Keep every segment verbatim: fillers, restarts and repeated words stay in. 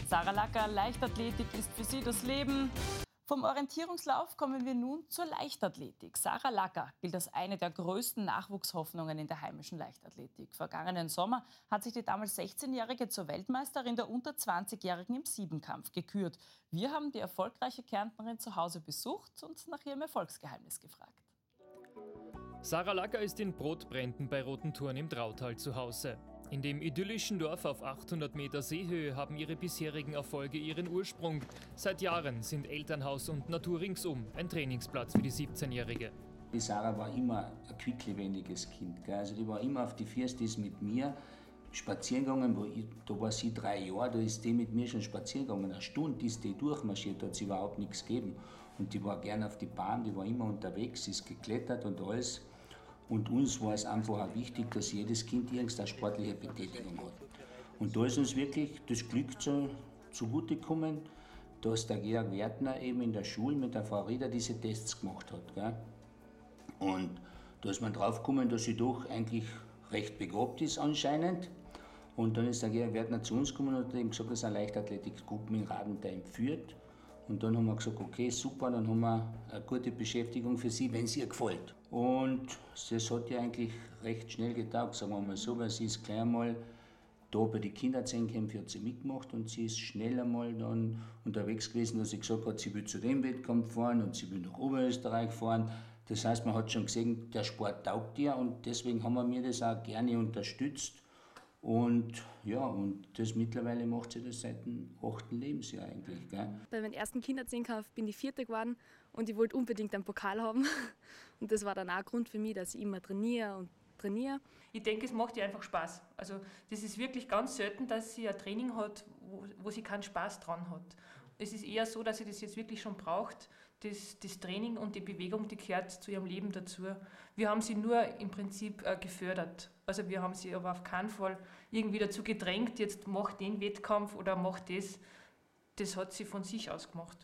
Sarah Lacker, Leichtathletik ist für sie das Leben. Vom Orientierungslauf kommen wir nun zur Leichtathletik. Sarah Lacker gilt als eine der größten Nachwuchshoffnungen in der heimischen Leichtathletik. Vergangenen Sommer hat sich die damals sechzehnjährige zur Weltmeisterin der unter zwanzigjährigen im Siebenkampf gekürt. Wir haben die erfolgreiche Kärntnerin zu Hause besucht und nach ihrem Erfolgsgeheimnis gefragt. Sarah Lacker ist in Brotbrenten bei Rotenturn im Drautal zu Hause. In dem idyllischen Dorf auf achthundert Meter Seehöhe haben ihre bisherigen Erfolge ihren Ursprung. Seit Jahren sind Elternhaus und Natur ringsum ein Trainingsplatz für die siebzehnjährige. Die Sarah war immer ein quicklebendiges Kind. Gell? Also die war immer auf die Füße, die ist mit mir spazieren gegangen, wo ich, da war sie drei Jahre, da ist die mit mir schon spazieren gegangen. Eine Stunde ist die durchmarschiert, da hat sie überhaupt nichts gegeben. Und die war gerne auf die Bahn, die war immer unterwegs, sie ist geklettert und alles. Und uns war es einfach auch wichtig, dass jedes Kind irgendeine sportliche Betätigung hat. Und da ist uns wirklich das Glück zu, zugute gekommen, dass der Georg Wertner eben in der Schule mit der Frau Rieder diese Tests gemacht hat. Gell? Und da ist man drauf gekommen, dass sie doch eigentlich recht begabt ist anscheinend. Und dann ist der Georg Wertner zu uns gekommen und hat ihm gesagt, dass er Leichtathletikgruppen in Radentheim führt. Und dann haben wir gesagt, okay, super, dann haben wir eine gute Beschäftigung für sie, wenn es ihr gefällt. Und das hat ihr eigentlich recht schnell getaugt, sagen wir mal so, weil sie ist gleich einmal da bei den Kinderzehnkämpfen hat sie mitgemacht und sie ist schnell einmal dann unterwegs gewesen, dass sie gesagt hat, sie will zu dem Wettkampf fahren und sie will nach Oberösterreich fahren. Das heißt, man hat schon gesehen, der Sport taugt ihr und deswegen haben wir mir das auch gerne unterstützt. Und ja, und das mittlerweile macht sie das seit dem achten Lebensjahr eigentlich. Gell? Bei meinem ersten Kinderzehnkampf bin ich Vierte geworden und ich wollte unbedingt einen Pokal haben. Und das war dann auch ein Grund für mich, dass ich immer trainiere und trainiere. Ich denke, es macht ihr einfach Spaß. Also das ist wirklich ganz selten, dass sie ein Training hat, wo, wo sie keinen Spaß dran hat. Es ist eher so, dass sie das jetzt wirklich schon braucht. Das, das Training und die Bewegung, die gehört zu ihrem Leben dazu. Wir haben sie nur im Prinzip äh, gefördert. Also wir haben sie aber auf keinen Fall irgendwie dazu gedrängt, jetzt mach den Wettkampf oder mach das. Das hat sie von sich aus gemacht.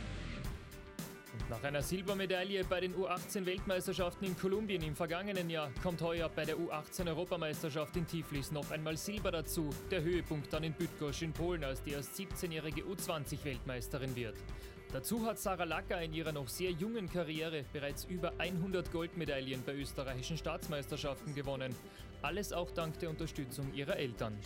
Und nach einer Silbermedaille bei den U achtzehn-Weltmeisterschaften in Kolumbien im vergangenen Jahr kommt heuer bei der U achtzehn-Europameisterschaft in Tiflis noch einmal Silber dazu. Der Höhepunkt dann in Bydgoszcz in Polen, als die erst siebzehnjährige U zwanzig-Weltmeisterin wird. Dazu hat Sarah Lacker in ihrer noch sehr jungen Karriere bereits über hundert Goldmedaillen bei österreichischen Staatsmeisterschaften gewonnen. Alles auch dank der Unterstützung ihrer Eltern.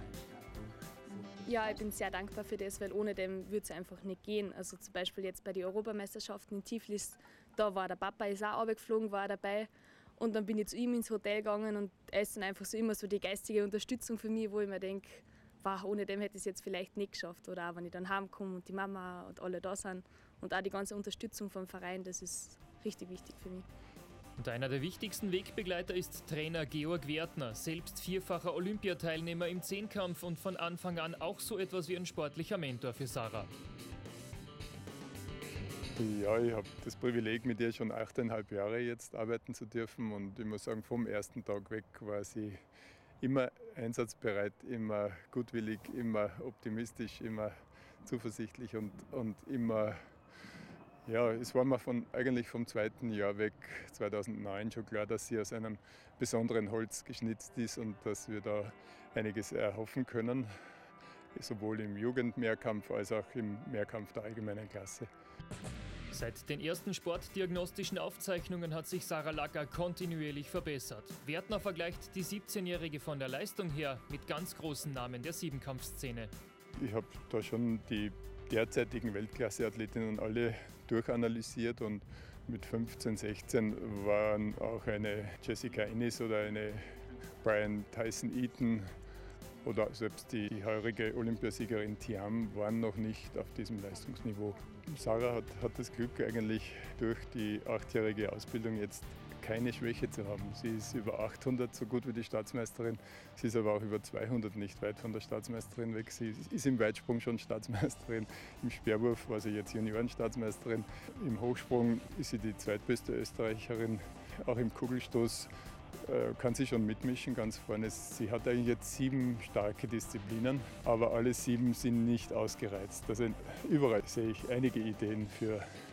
Ja, ich bin sehr dankbar für das, weil ohne dem würde es einfach nicht gehen. Also zum Beispiel jetzt bei den Europameisterschaften in Tiflis, da war der Papa, ist auch runtergeflogen, war dabei. Und dann bin ich zu ihm ins Hotel gegangen und er ist dann einfach so immer so die geistige Unterstützung für mich, wo ich mir denke, wow, ohne dem hätte ich es jetzt vielleicht nicht geschafft. Oder auch wenn ich dann heimkomme und die Mama und alle da sind. Und auch die ganze Unterstützung vom Verein, das ist richtig wichtig für mich. Und einer der wichtigsten Wegbegleiter ist Trainer Georg Wertner, selbst vierfacher Olympiateilnehmer im Zehnkampf und von Anfang an auch so etwas wie ein sportlicher Mentor für Sarah. Ja, ich habe das Privileg, mit ihr schon achteinhalb Jahre jetzt arbeiten zu dürfen und ich muss sagen, vom ersten Tag weg war sie immer einsatzbereit, immer gutwillig, immer optimistisch, immer zuversichtlich und, und immer. Ja, es war mir von, eigentlich vom zweiten Jahr weg, zweitausendneun, schon klar, dass sie aus einem besonderen Holz geschnitzt ist und dass wir da einiges erhoffen können, sowohl im Jugendmehrkampf als auch im Mehrkampf der allgemeinen Klasse. Seit den ersten sportdiagnostischen Aufzeichnungen hat sich Sarah Lacker kontinuierlich verbessert. Wertner vergleicht die siebzehnjährige von der Leistung her mit ganz großen Namen der Siebenkampfszene. Ich habe da schon die derzeitigen Weltklasse-Athletinnen alle durchanalysiert und mit fünfzehn, sechzehn waren auch eine Jessica Ennis oder eine Brian Tyson-Eaton oder selbst die, die heurige Olympiasiegerin Thiam waren noch nicht auf diesem Leistungsniveau. Sarah hat, hat das Glück eigentlich durch die achtjährige Ausbildung jetzt keine Schwäche zu haben. Sie ist über achthundert so gut wie die Staatsmeisterin, sie ist aber auch über zweihundert nicht weit von der Staatsmeisterin weg. Sie ist im Weitsprung schon Staatsmeisterin, im Speerwurf war sie jetzt Juniorenstaatsmeisterin, im Hochsprung ist sie die zweitbeste Österreicherin, auch im Kugelstoß äh, kann sie schon mitmischen ganz vorne. Sie hat eigentlich jetzt sieben starke Disziplinen, aber alle sieben sind nicht ausgereizt. Also überall sehe ich einige Ideen für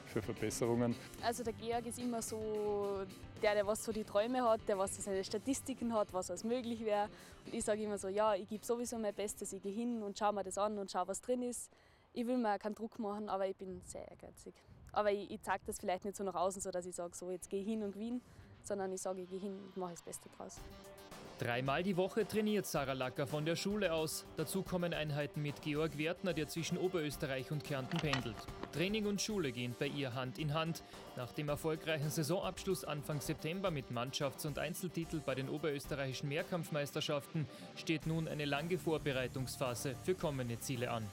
für Verbesserungen. Also der Georg ist immer so der, der was so die Träume hat, der was so seine Statistiken hat, was alles möglich wäre. Und ich sage immer so, ja, ich gebe sowieso mein Bestes, ich gehe hin und schaue mir das an und schaue, was drin ist. Ich will mir keinen Druck machen, aber ich bin sehr ehrgeizig. Aber ich, ich zeige das vielleicht nicht so nach außen, so dass ich sage, so jetzt gehe ich hin und gewinne, sondern ich sage, ich gehe hin und mache das Beste draus. Dreimal die Woche trainiert Sarah Lacker von der Schule aus. Dazu kommen Einheiten mit Georg Wertner, der zwischen Oberösterreich und Kärnten pendelt. Training und Schule gehen bei ihr Hand in Hand. Nach dem erfolgreichen Saisonabschluss Anfang September mit Mannschafts- und Einzeltitel bei den oberösterreichischen Mehrkampfmeisterschaften steht nun eine lange Vorbereitungsphase für kommende Ziele an.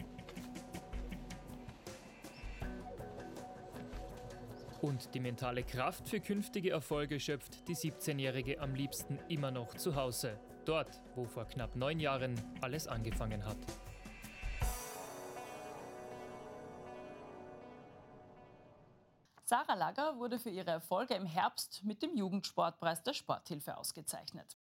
Und die mentale Kraft für künftige Erfolge schöpft die siebzehnjährige am liebsten immer noch zu Hause. Dort, wo vor knapp neun Jahren alles angefangen hat. Sarah Lacker wurde für ihre Erfolge im Herbst mit dem Jugendsportpreis der Sporthilfe ausgezeichnet.